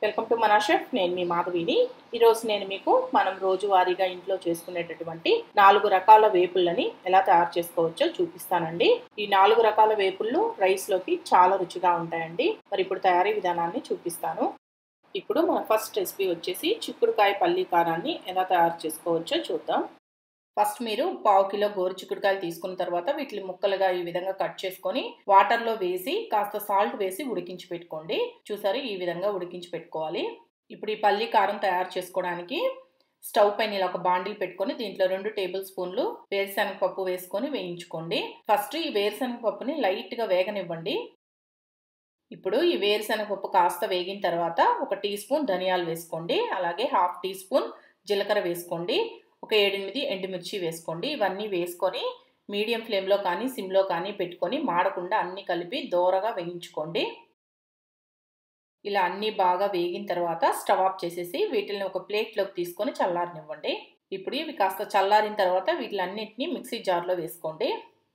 Welcome to మన chef. నేను మీ మాధవిని. ఈరోజు నేను మీకు మనం రోజువారీగా ఇంట్లో చేసుకునేటటువంటి 4 రకాల వేపుళ్ళని ఎలా తయారు చేసుకోవచ్చో చూపిస్తానండి. ఈ 4 రకాల వేపుళ్ళు రైస్లోకి చాలా రుచిగా ఉంటాయండి. మరి ఇప్పుడు తయారీ విధానాన్ని చూపిస్తాను. ఇప్పుడు మన ఫస్ట్ రెసిపీ వచ్చేసి చిక్కుడుకాయ పల్లీ కారాన్ని ఎలా తయారు చేసుకోవచ్చో చూద్దాం. ఫస్ట్ మీరు 1/2 కిలో గోరు చిక్కుడుకాయలు తీసుకున్న తర్వాత వీటిని ముక్కలుగా ఈ విధంగా కట్ చేసుకొని వాటర్లో వేసి కాస్త సాల్ట్ వేసి ఉడికించి పెట్టుకోండి. చూసారు, ఈ విధంగా ఉడికించి పెట్టుకోవాలి. ఇప్పుడు ఈ పల్లీ కారం తయారు చేసుకోవడానికి స్టవ్ పైన ఇలా ఒక బాండిల్ పెట్టుకొని దీంట్లో 2 టేబుల్ స్పూన్లు వేరుశనగ పప్పు వేసుకొని వేయించుకోండి. ఫస్ట్ ఈ వేరుశనగ పప్పుని లైట్గా వేగనివ్వండి. ఇప్పుడు ఈ వేరుశనగ పప్పు కాస్త వేగిన తర్వాత 1 టీ స్పూన్ ధనియాలు వేసుకోండి. అలాగే 1/2 టీ స్పూన్ జీలకర్ర వేసుకోండి. ఒక 7-8 ఎండుమిర్చి వేసుకోండి. ఇవన్నీ వేసుకొని మీడియం ఫ్లేమ్లో కానీ సిమ్లో కానీ పెట్టుకొని మాడకుండా అన్నీ కలిపి దోరగా వేయించుకోండి. ఇలా అన్నీ బాగా వేగిన తర్వాత స్టవ్ ఆఫ్ చేసేసి వీటిని ఒక ప్లేట్లోకి తీసుకొని చల్లారనివ్వండి. ఇప్పుడు ఇవి కాస్త చల్లారిన తర్వాత వీటిలన్నింటినీ మిక్సీ జార్లో వేసుకోండి.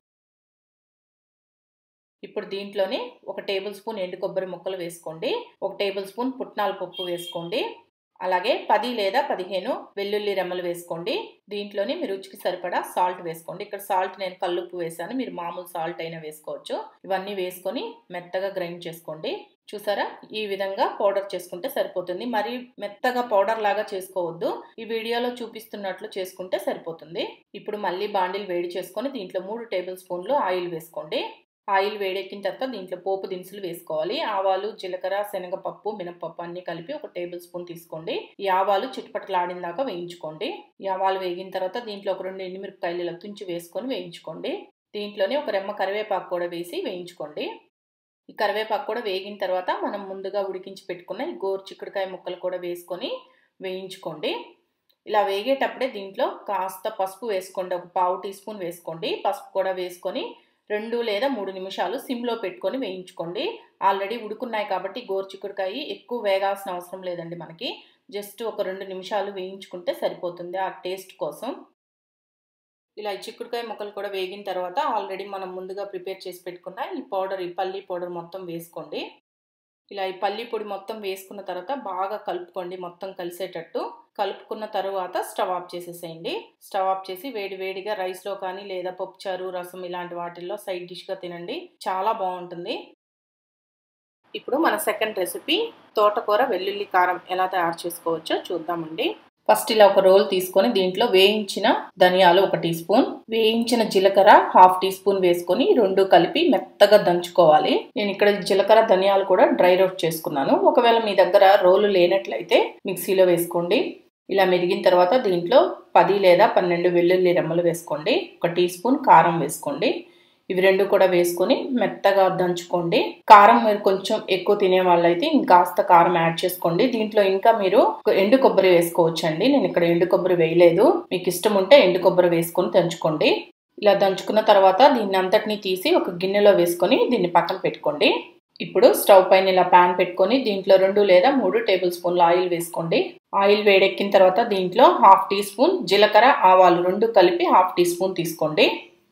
ఇప్పుడు దీంట్లోనే 1 టేబుల్ స్పూన్ ఎండు కొబ్బరి ముక్కలు వేసుకోండి. 1 టేబుల్ స్పూన్ పుట్నాల పప్పు వేసుకోండి. అలాగే 10 లేదా 15 వెల్లుల్లి రెమ్మలు వేసుకోండి. దీంట్లోనే మీ రుచికి సరిపడా సాల్ట్ వేసుకోండి. ఇక్కడ సాల్ట్ నేను కల్లుప్పు వేసాను, మీరు మామూలు సాల్ట్ అయినా వేసుకోవచ్చు. ఇవన్నీ వేసుకొని మెత్తగా గ్రైండ్ చేసుకోండి. చూసారా, ఈ విధంగా పౌడర్ చేసుకుంటే సరిపోతుంది. మరి మెత్తగా పౌడర్ లాగా చేసుకోవద్దు, ఈ వీడియోలో చూపిస్తున్నట్లు చేసుకుంటే సరిపోతుంది. ఇప్పుడు మళ్ళీ బాండిల్ వేడి చేసుకొని దీంట్లో 3 టేబుల్ స్పూన్లు ఆయిల్ వేసుకోండి. ఆయిల్ వేడెక్కిన తర్వాత దీంట్లో పోపు దినుసులు వేసుకోవాలి. ఆవాలు, జీలకర్ర, శనగపప్పు, మినపప్పు అన్ని కలిపి 1 టేబుల్ స్పూన్ తీసుకోండి. ఈ ఆవాలు చిటపటలాడిన దాకా వేయించుకోండి. ఈ ఆవాలు వేగిన తర్వాత దీంట్లో ఒక 2 ఎండుమిరపకాయలు ఇలా తుంచి వేసుకొని వేయించుకోండి. దీంట్లోనే ఒక రెమ్మ కరివేపాకు కూడా వేసి వేయించుకోండి. ఈ కరివేపాకు కూడా వేగిన తర్వాత మనం ముందుగా ఉడికించి పెట్టుకున్న ఈ గోరు చిక్కుడుకాయ ముక్కలు కూడా వేసుకొని వేయించుకోండి. ఇలా వేగేటప్పుడే దీంట్లో కాస్త పసుపు వేసుకోండి. ఒక 1/2 టీ స్పూన్ వేసుకోండి. పసుపు కూడా వేసుకొని 2 లేదా 3 నిమిషాలు సిమ్లో పెట్టుకొని వేయించుకోండి. ఆల్రెడీ ఉడుకున్నాయి కాబట్టి గోరు చిక్కుడుకాయ ఎక్కువ వేగాల్సిన అవసరం లేదండి. మనకి జస్ట్ ఒక 2 నిమిషాలు వేయించుకుంటే సరిపోతుంది ఆ టేస్ట్ కోసం. ఇలా ఈ చిక్కుడుకాయ ముక్కలు కూడా వేగిన తర్వాత ఆల్రెడీ మనం ముందుగా ప్రిపేర్ చేసి పెట్టుకున్న ఈ పల్లీ పౌడర్ మొత్తం వేసుకోండి. ఇలా ఈ పల్లీ పొడి మొత్తం వేసుకున్న తర్వాత బాగా కలుపుకోండి, మొత్తం కలిసేటట్టు. కలుపుకున్న తర్వాత స్టవ్ ఆఫ్ చేసేసేయండి. స్టవ్ ఆఫ్ చేసి వేడివేడిగా రైస్లో కానీ లేదా పప్పుచారు, రసం ఇలాంటి వాటిల్లో సైడ్ డిష్గా తినండి, చాలా బాగుంటుంది. ఇప్పుడు మన సెకండ్ రెసిపీ తోటకూర వెల్లుల్లి కారం ఎలా తయారు చేసుకోవచ్చో చూద్దామండి. ఫస్ట్ ఇలా ఒక రోల్ తీసుకొని దీంట్లో వేయించిన ధనియాలు 1 టీ స్పూన్, వేయించిన జీలకర్ర 1/2 టీ స్పూన్ వేసుకొని 2 కలిపి మెత్తగా దంచుకోవాలి. నేను ఇక్కడ జీలకర్ర ధనియాలు కూడా డ్రై రోస్ట్ చేసుకున్నాను. ఒకవేళ మీ దగ్గర రోలు లేనట్లయితే మిక్సీలో వేసుకోండి. ఇలా మెరిగిన తర్వాత దీంట్లో 10 లేదా 12 వెల్లుల్లి రెమ్మలు వేసుకోండి. 1 టీ స్పూన్ కారం వేసుకోండి. ఇవి 2 కూడా వేసుకొని మెత్తగా దంచుకోండి. కారం మీరు కొంచెం ఎక్కువ తినే వాళ్ళైతే ఇంకాస్త కారం యాడ్ చేసుకోండి. దీంట్లో ఇంకా మీరు ఎండు కొబ్బరి వేసుకోవచ్చండి. నేను ఇక్కడ ఎండు కొబ్బరి వేయలేదు, మీకు ఇష్టం ఉంటే ఎండు కొబ్బరి వేసుకొని దంచుకోండి. ఇలా దంచుకున్న తర్వాత దీన్ని అంతటినీ తీసి ఒక గిన్నెలో వేసుకొని దీన్ని పక్కన పెట్టుకోండి. ఇప్పుడు స్టవ్ పైన ఇలా ప్యాన్ పెట్టుకొని దీంట్లో 2 లేదా 3 టేబుల్ స్పూన్ల ఆయిల్ వేసుకోండి. ఆయిల్ వేడెక్కిన తర్వాత దీంట్లో 1/2 టీ స్పూన్ జీలకర్ర, ఆవాలు 2 కలిపి 1/2 టీ స్పూన్ తీసుకోండి.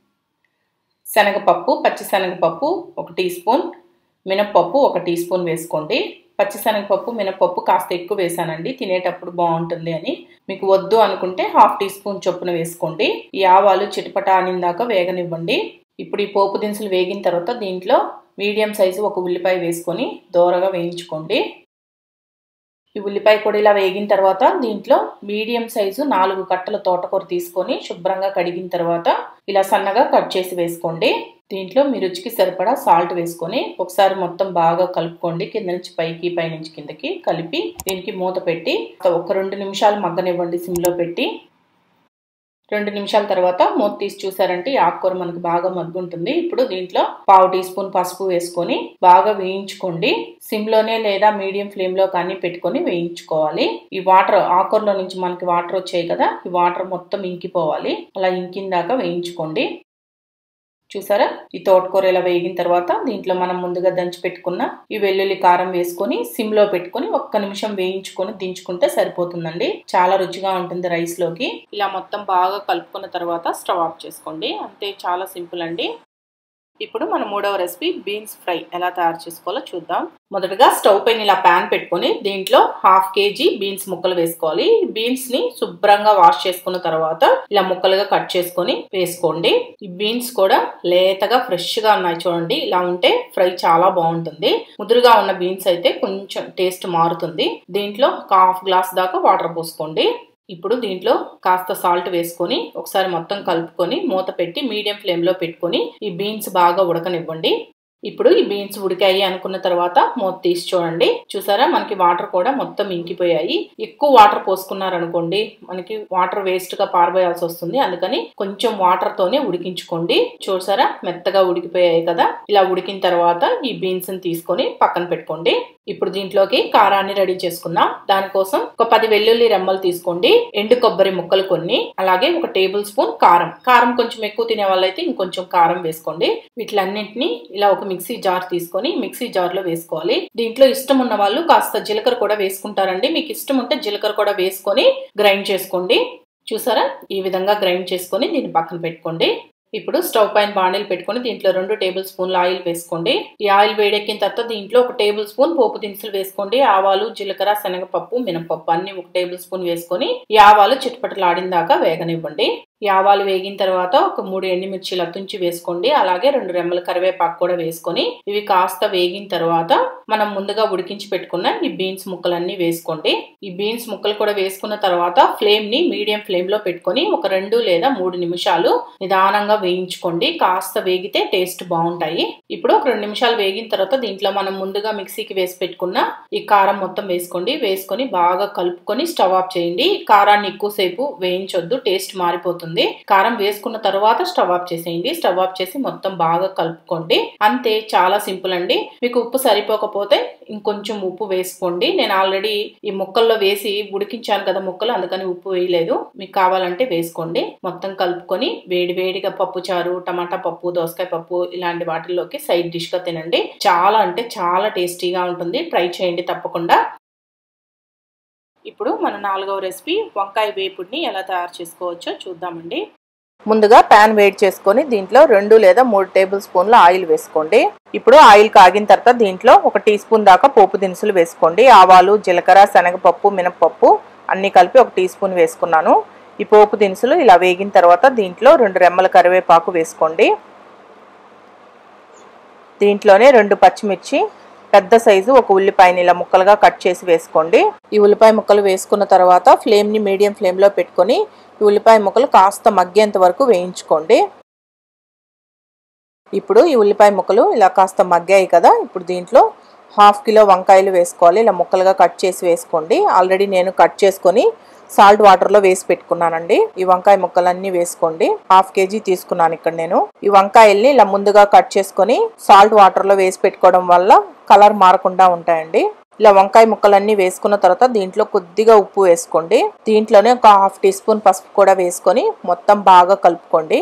శనగపప్పు, పచ్చిశనగపప్పు 1 టీ స్పూన్, మినపప్పు 1 టీ స్పూన్ వేసుకోండి. పచ్చిశనగపప్పు, మినపప్పు కాస్త ఎక్కువ వేసానండి, తినేటప్పుడు బాగుంటుంది అని. మీకు వద్దు అనుకుంటే 1/2 టీ స్పూన్ చొప్పున వేసుకోండి. ఈ ఆవాలు చిటపట అనిందాక వేగనివ్వండి. ఇప్పుడు ఈ పోపు దినుసులు వేగిన తర్వాత దీంట్లో మీడియం సైజు 1 ఉల్లిపాయ వేసుకొని దోరగా వేయించుకోండి. ఈ ఉల్లిపాయ కూడా ఇలా వేగిన తర్వాత దీంట్లో మీడియం సైజు 4 కట్టల తోటకూర తీసుకొని శుభ్రంగా కడిగిన తర్వాత ఇలా సన్నగా కట్ చేసి వేసుకోండి. దీంట్లో మీ రుచికి సరిపడా సాల్ట్ వేసుకొని ఒకసారి మొత్తం బాగా కలుపుకోండి. కింద నుంచి పైకి, పై నుంచి కిందకి కలిపి దీనికి మూత పెట్టి ఒక 2 నిమిషాలు మగ్గనివ్వండి సిమ్లో పెట్టి. 2 నిమిషాల తర్వాత మూత తీసి చూసారంటే ఈ ఆకుకూర మనకు బాగా మగ్గుంటుంది. ఇప్పుడు దీంట్లో 1/2 టీ స్పూన్ పసుపు వేసుకొని బాగా వేయించుకోండి. సిమ్లోనే లేదా మీడియం ఫ్లేమ్లో కానీ పెట్టుకొని వేయించుకోవాలి. ఈ వాటర్ ఆకుకూరలో నుంచి మనకి వాటర్ వచ్చాయి కదా, ఈ వాటర్ మొత్తం ఇంకిపోవాలి. అలా ఇంకిందాక వేయించుకోండి. చూసారా, ఈ తోటకూర ఇలా వేగిన తర్వాత దీంట్లో మనం ముందుగా దంచి పెట్టుకున్న ఈ వెల్లుల్లి కారం వేసుకొని సిమ్లో పెట్టుకొని 1 నిమిషం వేయించుకొని దించుకుంటే సరిపోతుందండి. చాలా రుచిగా ఉంటుంది రైస్లోకి. ఇలా మొత్తం బాగా కలుపుకున్న తర్వాత స్టవ్ ఆఫ్ చేసుకోండి. అంతే, చాలా సింపుల్ అండి. ఇప్పుడు మన మూడవ రెసిపీ బీన్స్ ఫ్రై ఎలా తయారు చేసుకోవాలో చూద్దాం. మొదటగా స్టవ్ పైన ఇలా ప్యాన్ పెట్టుకొని దీంట్లో 1/2 kg బీన్స్ ముక్కలు వేసుకోవాలి. బీన్స్ ని శుభ్రంగా వాష్ చేసుకున్న తర్వాత ఇలా ముక్కలుగా కట్ చేసుకొని వేసుకోండి. ఈ బీన్స్ కూడా లేతగా ఫ్రెష్ గా ఉన్నాయి చూడండి. ఇలా ఉంటే ఫ్రై చాలా బాగుంటుంది. ముదురుగా ఉన్న బీన్స్ అయితే కొంచెం టేస్ట్ మారుతుంది. దీంట్లో 1/2 గ్లాస్ దాకా వాటర్ పోసుకోండి. ఇప్పుడు దీంట్లో కాస్త సాల్ట్ వేసుకొని ఒకసారి మొత్తం కలుపుకొని మూత పెట్టి మీడియం ఫ్లేమ్ లో పెట్టుకొని ఈ బీన్స్ బాగా ఉడకనివ్వండి. ఇప్పుడు ఈ బీన్స్ ఉడికాయి అనుకున్న తర్వాత మూత తీసి చూడండి. చూసారా, మనకి వాటర్ కూడా మొత్తం ఇంకిపోయాయి. ఎక్కువ వాటర్ పోసుకున్నారనుకోండి మనకి వాటర్ వేస్ట్ గా పారబోయాల్సి వస్తుంది. అందుకని కొంచెం వాటర్ తోనే ఉడికించుకోండి. చూసారా, మెత్తగా ఉడికిపోయాయి కదా. ఇలా ఉడికిన తర్వాత ఈ బీన్స్ ని తీసుకొని పక్కన పెట్టుకోండి. ఇప్పుడు దీంట్లోకి కారాన్ని రెడీ చేసుకుందాం. దానికోసం ఒక 10 వెల్లుల్లి రెమ్మలు తీసుకోండి. ఎండు కొబ్బరి ముక్కలు కొన్ని, అలాగే 1 టేబుల్ స్పూన్ కారం కొంచెం ఎక్కువ తినే వాళ్ళైతే ఇంకొంచెం కారం వేసుకోండి. వీటిలన్నింటినీ ఇలా ఒక మిక్సీ జార్ తీసుకొని మిక్సీ జార్ లో వేసుకోవాలి. దీంట్లో ఇష్టం ఉన్న వాళ్ళు కాస్త జీలకర్ర కూడా వేసుకుంటారండి. మీకు ఇష్టం ఉంటే జీలకర్ర కూడా వేసుకొని గ్రైండ్ చేసుకోండి. చూసారా, ఈ విధంగా గ్రైండ్ చేసుకొని దీన్ని పక్కన పెట్టుకోండి. ఇప్పుడు స్టవ్ పైన బాణీలు పెట్టుకొని దీంట్లో 2 టేబుల్ స్పూన్ల ఆయిల్ వేసుకోండి. ఈ ఆయిల్ వేడెక్కిన తర్వాత దీంట్లో 1 టేబుల్ స్పూన్ పోపు దినుసులు వేసుకోండి. ఆవాలు, జీలకర్ర, శనగపప్పు, మినపప్పు అన్ని 1 టేబుల్ స్పూన్ వేసుకొని ఈ ఆవాలు చిటపటలాడిన దాకా వేగనివ్వండి. ఈ ఆవాలు వేగిన తర్వాత ఒక 3 ఎండుమిర్చిలు తుంచి వేసుకోండి. అలాగే 2 రెమ్మల కరివేపాకు కూడా వేసుకొని ఇవి కాస్త వేగిన తర్వాత మనం ముందుగా ఉడికించి పెట్టుకున్న ఈ బీన్స్ ముక్కలన్నీ వేసుకోండి. ఈ బీన్స్ ముక్కలు కూడా వేసుకున్న తర్వాత ఫ్లేమ్ ని మీడియం ఫ్లేమ్ లో పెట్టుకొని ఒక 2 లేదా 3 నిమిషాలు నిదానంగా వేయించుకోండి. కాస్త వేగితే టేస్ట్ బాగుంటాయి. ఇప్పుడు ఒక 2 నిమిషాలు వేగిన తర్వాత దీంట్లో మనం ముందుగా మిక్సీకి వేసి పెట్టుకున్న ఈ కారం మొత్తం వేసుకోండి. వేసుకొని బాగా కలుపుకొని స్టవ్ ఆఫ్ చేయండి. కారాన్ని ఎక్కువసేపు వేయించొద్దు, టేస్ట్ మారిపోతుంది. కారం వేసుకున్న తర్వాత స్టవ్ ఆఫ్ చేసేయండి. స్టవ్ ఆఫ్ చేసి మొత్తం బాగా కలుపుకోండి. అంతే, చాలా సింపుల్ అండి. మీకు ఉప్పు సరిపోకపోతే ఇంకొంచెం ఉప్పు వేసుకోండి. నేను ఆల్రెడీ ఈ ముక్కల్లో వేసి ఉడికించాను కదా ముక్కలు, అందుకని ఉప్పు వేయలేదు. మీకు కావాలంటే వేసుకోండి. మొత్తం కలుపుకొని వేడివేడిగా పప్పు చారు, టమాటా పప్పు, దోసకాయ పప్పు ఇలాంటి వాటిల్లోకి సైడ్ డిష్ గా తినండి. చాలా అంటే చాలా టేస్టీగా ఉంటుంది. ట్రై చేయండి తప్పకుండా. ఇప్పుడు మన 4వ రెసిపీ వంకాయ వేపుడిని ఎలా తయారు చేసుకోవచ్చో చూద్దామండి. ముందుగా ప్యాన్ వేడి చేసుకొని దీంట్లో 2 లేదా 3 టేబుల్ స్పూన్ల ఆయిల్ వేసుకోండి. ఇప్పుడు ఆయిల్ కాగిన తర్వాత దీంట్లో 1 టీ స్పూన్ దాకా పోపు దినుసులు వేసుకోండి. ఆవాలు, జీలకర్ర, శనగపప్పు, మినపప్పు అన్ని కలిపి 1 టీ స్పూన్ వేసుకున్నాను. ఈ పోపు దినుసులు ఇలా వేగిన తర్వాత దీంట్లో 2 రెమ్మల కరివేపాకు వేసుకోండి. దీంట్లోనే 2 పచ్చిమిర్చి, పెద్ద సైజు 1 ఉల్లిపాయని ఇలా ముక్కలుగా కట్ చేసి వేసుకోండి. ఈ ఉల్లిపాయ ముక్కలు వేసుకున్న తర్వాత ఫ్లేమ్ ని మీడియం ఫ్లేమ్ లో పెట్టుకొని ఈ ఉల్లిపాయ ముక్కలు కాస్త మగ్గేంత వరకు వేయించుకోండి. ఇప్పుడు ఈ ఉల్లిపాయ ముక్కలు ఇలా కాస్త మగ్గాయి కదా. ఇప్పుడు దీంట్లో 1/2 కిలో వంకాయలు వేసుకోవాలి. ఇలా ముక్కలుగా కట్ చేసి వేసుకోండి. ఆల్రెడీ నేను కట్ చేసుకొని సాల్ట్ వాటర్ లో వేసి పెట్టుకున్నానండి. ఈ వంకాయ ముక్కలన్నీ వేసుకోండి. 1/2 kg తీసుకున్నాను ఇక్కడ నేను. ఈ వంకాయల్ని ఇలా ముందుగా కట్ చేసుకొని సాల్ట్ వాటర్ లో వేసి పెట్టుకోవడం వల్ల కలర్ మారకుండా ఉంటాయండి. ఇలా వంకాయ ముక్కలన్నీ వేసుకున్న తర్వాత దీంట్లో కొద్దిగా ఉప్పు వేసుకోండి. దీంట్లోనే ఒక 1/2 టీ స్పూన్ పసుపు కూడా వేసుకొని మొత్తం బాగా కలుపుకోండి.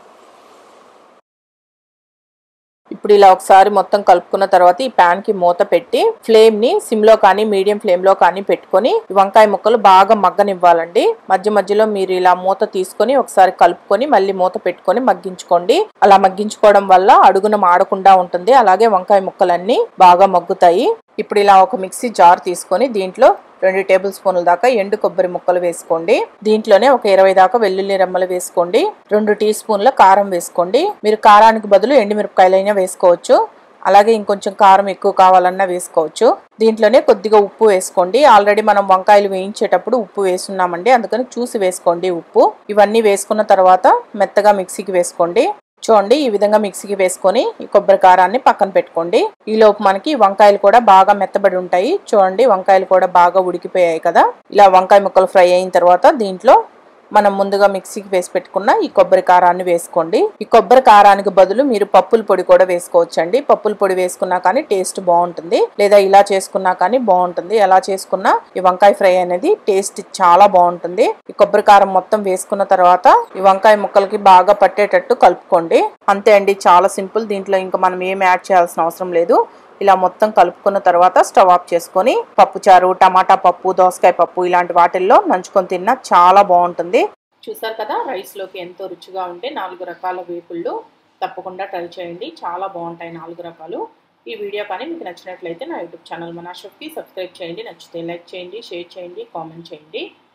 ఇప్పుడు ఇలా ఒకసారి మొత్తం కలుపుకున్న తర్వాత ఈ ప్యాన్ కి మూత పెట్టి ఫ్లేమ్ ని సిమ్ లో కానీ మీడియం ఫ్లేమ్ లో కానీ పెట్టుకొని వంకాయ ముక్కలు బాగా మగ్గనివ్వాలండి. మధ్య మధ్యలో మీరు ఇలా మూత తీసుకొని ఒకసారి కలుపుకొని మళ్ళీ మూత పెట్టుకొని మగ్గించుకోండి. అలా మగ్గించుకోవడం వల్ల అడుగున మాడకుండా ఉంటుంది. అలాగే వంకాయ ముక్కలన్నీ బాగా మగ్గుతాయి. ఇప్పుడు ఇలా ఒక మిక్సీ జార్ తీసుకొని దీంట్లో 2 టేబుల్ స్పూన్ల దాకా ఎండు కొబ్బరి ముక్కలు వేసుకోండి. దీంట్లోనే ఒక 20 దాకా వెల్లుల్లి రెమ్మలు వేసుకోండి. 2 టీ స్పూన్ల కారం వేసుకోండి. మీరు కారానికి బదులు ఎండుమిరపకాయలైనా వేసుకోవచ్చు. అలాగే ఇంకొంచెం కారం ఎక్కువ కావాలన్నా వేసుకోవచ్చు. దీంట్లోనే కొద్దిగా ఉప్పు వేసుకోండి. ఆల్రెడీ మనం వంకాయలు వేయించేటప్పుడు ఉప్పు వేస్తున్నామండి, అందుకని చూసి వేసుకోండి ఉప్పు. ఇవన్నీ వేసుకున్న తర్వాత మెత్తగా మిక్సీకి వేసుకోండి. చూడండి, ఈ విధంగా మిక్సీకి వేసుకొని ఈ కొబ్బరి కారాన్ని పక్కన పెట్టుకోండి. ఈలోపు మనకి వంకాయలు కూడా బాగా మెత్తబడి ఉంటాయి. చూడండి, వంకాయలు కూడా బాగా ఉడికిపోయాయి కదా. ఇలా వంకాయ ముక్కలు ఫ్రై అయిన తర్వాత దీంట్లో మనం ముందుగా మిక్సీకి వేసి పెట్టుకున్న ఈ కొబ్బరి కారాన్ని వేసుకోండి. ఈ కొబ్బరి కారానికి బదులు మీరు పప్పుల పొడి కూడా వేసుకోవచ్చండి. పప్పుల పొడి వేసుకున్నా కానీ టేస్ట్ బాగుంటుంది, లేదా ఇలా చేసుకున్నా కానీ బాగుంటుంది. ఎలా చేసుకున్నా ఈ వంకాయ ఫ్రై అనేది టేస్ట్ చాలా బాగుంటుంది. ఈ కొబ్బరి కారం మొత్తం వేసుకున్న తర్వాత ఈ వంకాయ ముక్కలకి బాగా పట్టేటట్టు కలుపుకోండి. అంతే అండి, చాలా సింపుల్. దీంట్లో ఇంకా మనం ఏం యాడ్ చేయాల్సిన అవసరం లేదు. ఇలా మొత్తం కలుపుకున్న తర్వాత స్టవ్ ఆఫ్ చేసుకొని పప్పుచారు, టమాటా పప్పు, దోసకాయ పప్పు ఇలాంటి వాటిల్లో నంచుకొని తిన్నా చాలా బాగుంటుంది. చూసారు కదా, రైస్ లోకి ఎంతో రుచిగా ఉంటే 4 రకాల వేపుళ్ళు తప్పకుండా ట్రై చేయండి. చాలా బాగుంటాయి 4 రకాలు. ఈ వీడియో కానీ మీకు నచ్చినట్లయితే నా యూట్యూబ్ ఛానల్ మనా షెఫ్‌కి సబ్స్క్రైబ్ చేయండి. నచ్చితే లైక్ చేయండి, షేర్ చేయండి, కామెంట్ చేయండి.